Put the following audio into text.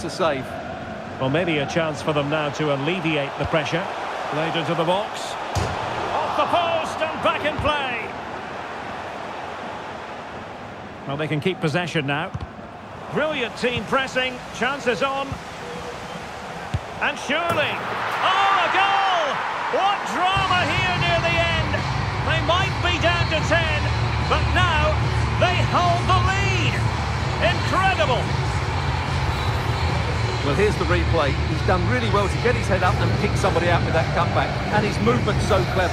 to save. Well, maybe a chance for them now to alleviate the pressure. Played into the box. Off the post and back in play. Well, they can keep possession now. Brilliant team pressing. Chances on. And surely. Oh, a goal! What drama here near the end. They might be down to 10, but now they hold the lead. Incredible. Well, here's the replay. He's done really well to get his head up and pick somebody out with that cutback. And his movement's so clever.